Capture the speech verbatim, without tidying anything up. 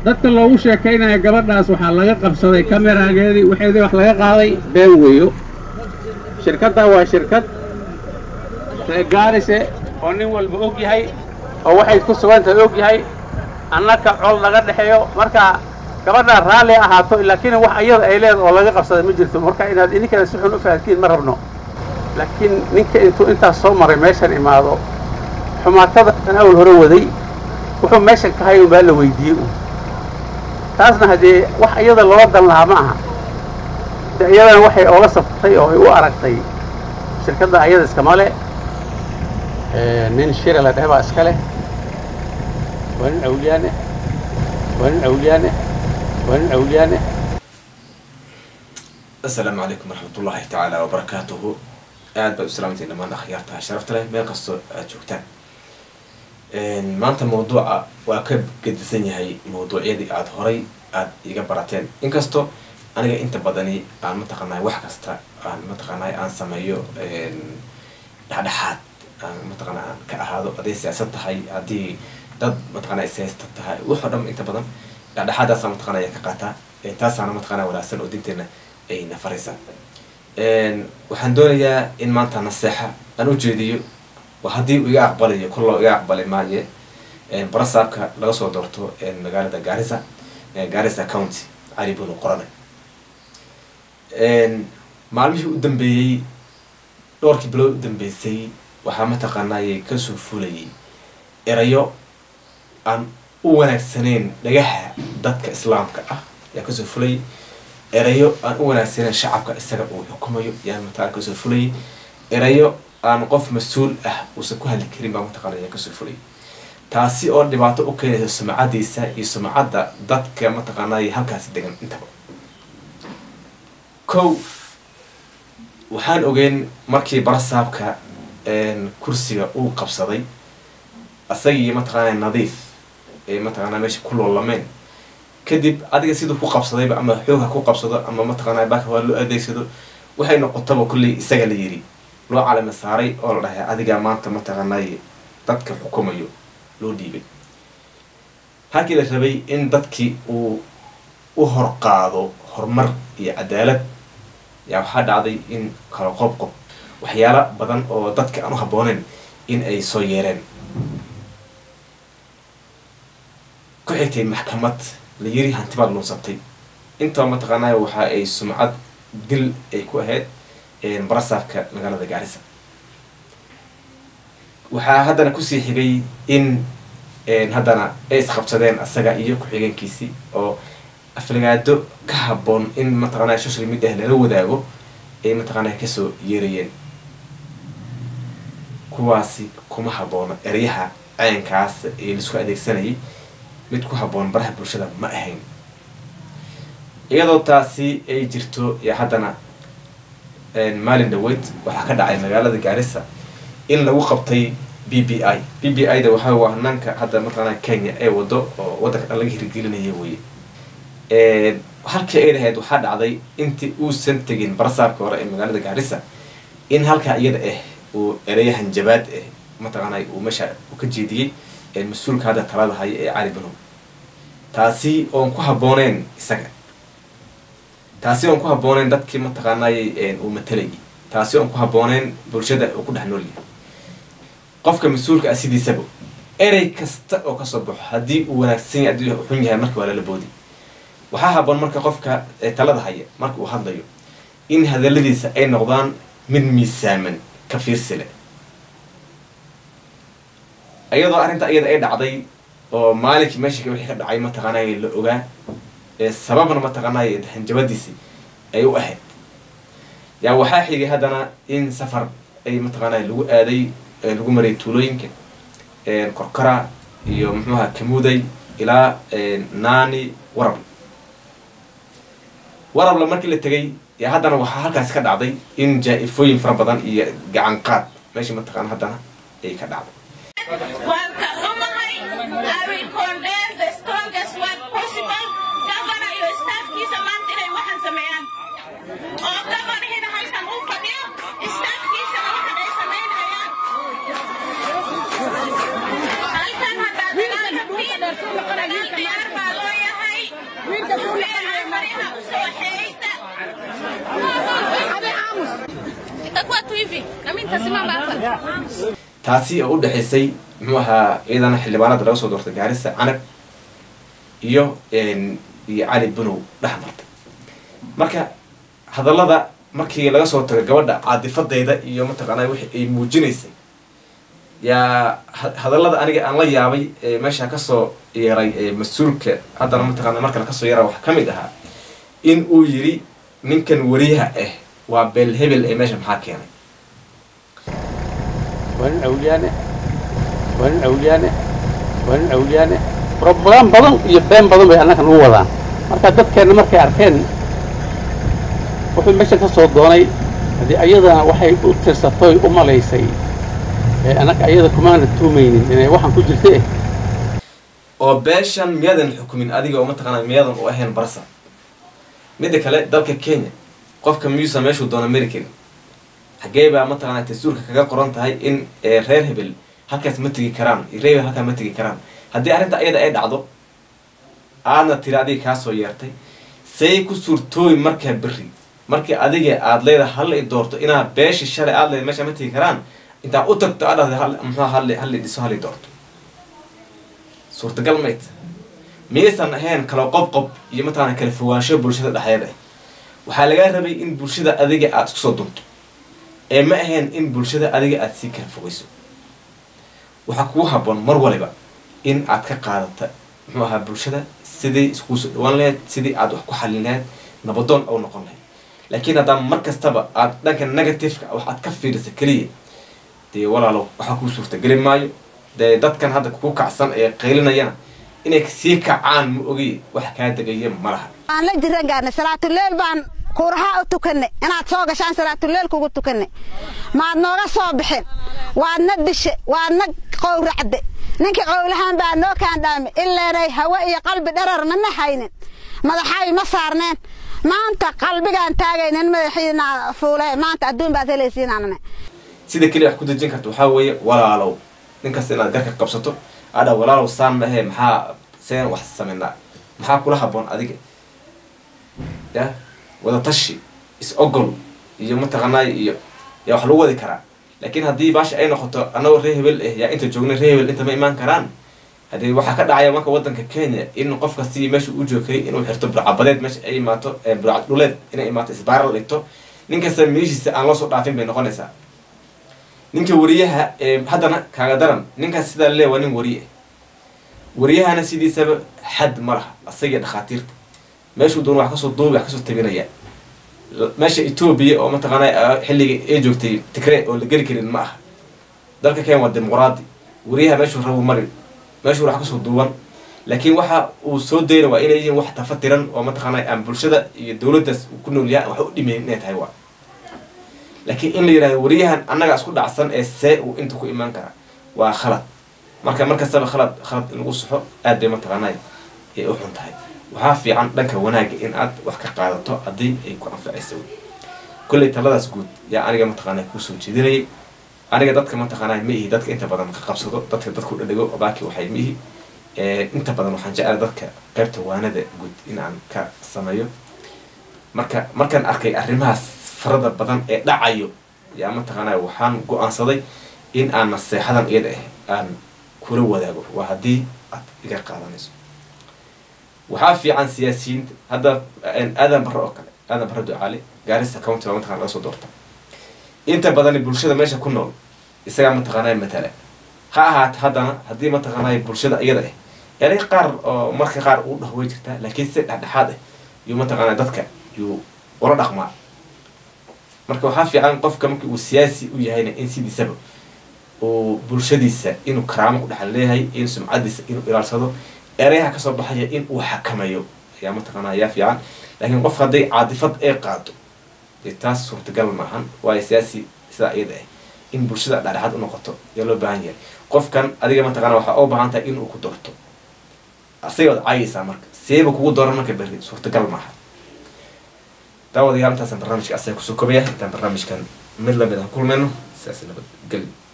dadka loogu sheekaynaya gabadhaas waxaa laga qabsaday kamerageedii waxeedii wax laga qaaday been weeyo shirkadda waa shirkad gaarise oo nin walba og yahay oo waxay ku sugan tahay og yahay annaka col laga dhaxeeyo marka gabadha raalli ahaato laakiin wax ayada ay leedahay oo laga qabsaday ma jirto marka inaad idinka si xun u fahantiin ma rabno laakiin ninka intuu intaas soo maray meeshan imaado xumaatada aan awl hore waday wuxuu meeshan ka hayo baa la weydiiyay taasna hadii wax ayada loo dan lahaa ma aha iyadana waxay oola saftay oo ay u aragtay shirkadda ayada iska male ee nin shirka la dhahay iska leh wan awliyaane wan awliyaane wan awliyaane السلام عليكم ورحمة الله تعالى وبركاته aad baa u salaamtay dhammaan akhyaarta sharafta leh meel kasto aad joogtaan een maanta mawduuca waa ka gedisan yahay mawduucyadii aad horay aad iga barateen inkasto aniga inta badani aan ma taqaanay wax kasta aan ma taqaanay aan sameeyo een dhaxdhaxaad aan ma taqaanay ka ahaado aday siyaasad tahay hadii dad ma taqaanay siyaasad tahay wuxuu dham inta badan dhaxdhaxaadaas ma taqaanay ka qaata intaasana ma taqaanay walaashan oo dinteena ay nafaraysan een waxaan doonayaa in maanta naseexa aan u jeediyo وهذه ويا أقبله كله ويا أقبله معي براسك لو صار دورته مقالة جارسة جارسة كاونتي علي بنو قرنة معلومة قدام بي دورك بلو قدام بي سي وحامة قناة كسر فولي إريو عن أول سنين نجاح ضدك إسلام كأ يا كسر فولي إريو عن أول سنين شعب كإسلام وحكومة يعني مثلا كسر فولي إريو aan qof mas'uul ah oo sa ku hadli karin baa mataqaanaya ka soo fulay taasi oo dhibaato u keenaysa sumcadiisa iyo sumcadda dadka mataqaanaya halkaas degan intaba kow waxaan ogeyn markii barasaabka een kursiga uu qabsaday asagii mataqaanaya nadiif ee mataqaanaya meesha ku loolameen kadib adiga sidoo ku qabsaday ama xoog ku qabsado ama mataqaanaya baaka waa loo adeegsado waxay noqotaba kulli isaga la yiri loo calama saaray oo la dhahay adiga maanta ma taqaanay dadka xukumayo loo dhiibay halkii la rabay in dadkii uu u horqaado horumar iyo cadaalad yaa waxa dhacday in kala qob qob waxyaalo badan oo dadka aan u habooneen in ay soo yeereen ku xigtay maxkamad la yiri hantiba lunsatay inta ma taqaanay waxa ay sumcad dil ay ku ahayd een barasafka magaalada Gaarisa waxa hadana ku sii xigay in een hadana ay isqabsadeen asaga iyo ku xigeenkiisi oo aflagaado ka haboon in mataqaanay social media la wadaago ay mataqaanay ka soo yeerayeen kuwaasi kuma haboona eriyaha caynkaas ee isku adeegsanayay mid ku haboon baraha bulshada ma ahayn iyadoo taasi ay jirto ya hadana maalin dhaweyd waxa ka dhacay magaalada Gaarisa in lagu qabtay B B I B B I da waxa waa hananka hadda mataqaanaa Kenya ay wado oo wadanka laga hirgelinayo way ee halkii ay lahayd waxa dhacday intii uu san tagin barasaabka hore ee magaalada Gaarisa in halka iyada ah uu ereyahan jabaad ah mataqaanaa uu masha uu ka jeediyay ee mas'uulka hadda talada hay ee Cali Bano taasi oo ku habooneen isaga taasi oo ku habooneen dadkii mataqaanay ee uu matalay taasi oo ku habooneen bulshada oo ku dhaxnool yahay qofka mas'uulka ah sidiisaba erey kasta oo ka soo baxo hadii uu wanaagsan yahay adduunka xun yahay marka wala la boodi waxa haboon marka qofka talada haya marka uu hadlayo in hadaladiisa ay noqdaan mid miisaaman ka fiirsile ayadoo arinta ayada ay dhacday oo maalinki meeshii wixii ka dhacay mataqaanay la ogaa sababna ma taqaanay hanjabadiisi ay u ahayd yaa waxa xigay hadana in safar ay ma taqaanay lagu aaday lagu maray tuulooyinka ee korkara iyo muxuuha kamuuday ila naani warab warab la markii la tagay yaa hadana waxa halkaas ka dhacday in jaaifooyin fara badan iyo gacan qaad meeshii ma taqaan hadana ay ka dhacday itakuwa tu hivi na mimi nitasimama hapa. taasi oo u dhaxaysay muxuu ahaa ciidana xildhibaanada laga soo doortay Gaarisa Canab iyo een iyo Cali Bunow dhaxmartay marka hadallada markii laga soo tagay gabadha caadifadeeda iyo mataqaanay wixii ay muujinaysay yaa hadallada aniga aan la yaabay meesha ka soo yeeray mas'uulka haddana mataqaanay marka ka soo yeeray wax kamid aha in uu yiri ninkan wariyaha ah waa bel hebel ee meesha maxaa keenay وين أوليانه وين أوليانه وين أوليانه ربنا بدن يبين بدن بأنك نوضع مركا دكان مركا عارفين وفي مشي كسر الضوني هذه أيضا وحي ترسطوي أم ليسي أنا أيضا كمان التومين يعني واحد كل جلته oo beeshan miyadan xukumin adiga oo mataqaanay miyadan oo ahayn barsa mid kale dalka Kenya qofka miyuusa meeshu doona American xageeba mataqaanay tasuurka kaga qoran tahay in reer hebel halkaas ma tagi karaan reer halka ma tagi karaan hadii arinta ayada ay dhacdo aadna tiraadii ka soo yeertay say ku suurtooy marka bari markii adiga aad leedahay hal ay doorto ina beeshi shalay aad leedahay meesha ma tagi karaan inta u tagto aad hal maxaa hal hal dhiso hal doorto suurtagal meet meesan ahayn kala qob qob iyo mataqaanay kala fogaansho bulshada dhaxayada waxa laga rabay in bulshada adiga aad isku soo dunto ee ma ahayn in bulshada adiga aad si kala fogeyso waxa ku haboon mar waliba in aad ka qaadato muxuu ahaa bulshada sidii isku soo dhawaan lahayd sidii aad wax ku xalin lahayd nabadoon oo noqon lahayd laakiin hadda mar kastaba aad dhanka negative-ka wax aad ka fiiriso kaliya dee walaalo waxa ku suurta gali maayo dee dadkan hadda ku kacsan ee qeylinayana inay si kacaan ma ogi wax ka dagaya malaha aan la jiran gaarna salaatul leel baan quraha u tukanne inaad soo gashaan salaatul leel kugu tukanne ma nooga soo bixin waadna dishe waadna qowracde ninka qowlahan baa noo kaan dhaame ilaa hawa iyo qalbi dharar ma nahaynin madaxay ma saarneen maanta qalbigaan taagaynin madaxiina fuulay maanta adduun baad helaysiinana sida kaliya wax ku dajin karto waxa weeye walaalow ninkaas inaad garka qabsato ada walaalow saan ma ahay maxaa seen wax sameynaa maxaa kula haboon adiga ya wada tashi is ogol iyo mataqaanay iyo ya wax lagu wadi karaa laakiin hadii baash ay noqoto anoo reer hebel eh ya inta joogna reer hebel inta ma iman karaan hadii waxa ka dhacaya marka wadanka Kenya in qof kasta meesha uu joogay inuu xirto burcabadeed meesha ay imaato burcad dhuleed inay imaato isbaaral dhigto ninka sameeyisa aan loo soo dhaafin bay noqonaysaa ninka wariyaha haddana kaaga daran ninka sida leeyahay nin wariye wariyahana sidiisaba xad malaha asaga dhaqaatiirta meeshu doon wax ka soo duubay wax ka soo tabinaya meesha Ethiopia oo mataqaanay xilliga ay joogtay Tigray oo la gali karin ma aha dalka Kenya waa dimuqraadi wariyaha meeshu rabo mari meeshu wax ka soo duuban laakiin waxa uu soo deeray waa inay yihiin wax tafatiran oo mataqaanay aan bulshada iyo dawladda ku nool yahay wax u dhimeyn inay tahay waa laakiin in la yiraahdo wariyahan annaga isku dhacsan ee see uu inta ku iman kara waa khalad marka marka sabab khalad khalad in lagu saxo aad bay mataqaanay ee u xun tahay waxa fiican dhanka wanaaga in aad wax ka qaadato hadii ay ku anfacayso kulli taladaas guud yaa aniga mataqaanay ku soo jeedinay aniga dadka mataqaanay ma ihi dadka inta badan ka qabsado dadka dadku dhadhago baaki waxay ma ihi ee inta badan waxaan jecel dadka qaybta waanada guud in aan ka sameeyo marka markaan arkay arrimahaas farada badan ee dhacayo yaa mataqaanay waxaan go'aansaday in aan naseexadan iyada ah aan kula wadaago waa hadii aad iga qaadanayso waxa fiican siyaasiyiin hadda aadan barro oo kale aadan barro ducaale Gaarisa County waa mataqaanay soo doorta inta badan bulshada meesha ku nool isaga mataqaanay matala ha ahaat haddana hadii mataqaanay bulshada iyada ah yaray qaar oo marka qaar uu dhaxway jirta laakiin si dhaxdhaxaad ah iyo mataqaanay dadka iyo wala dhaqma marka waxa fiican qofka markii uu siyaasi u yahay in sidiisaba oo bulshadiisa inuu karaamo ku dhaxal leeyahay in sumcadiisa inuu ilaalsado ereyaha ka soo baxaya in uu xakameeyo ayaa mataqaanay yaa fiican laakiin qof haday caadifad ay qaado taas suurtagal ma ahan waa siyaasi sida iyada ah in bulshada dhexdhexaad u noqoto yaa loo baahan yahay qofkan adiga mataqaanay waxa oo baahan tahay in uu ku doorto asiga caayisa marka seeba kugu dooran marka bari suurtagal ma aha داود يا أنت سن برنامج أسيك سكوبيا، أنت برنامج كان مدلنا بدنا كل منه سياسة نبت قلب.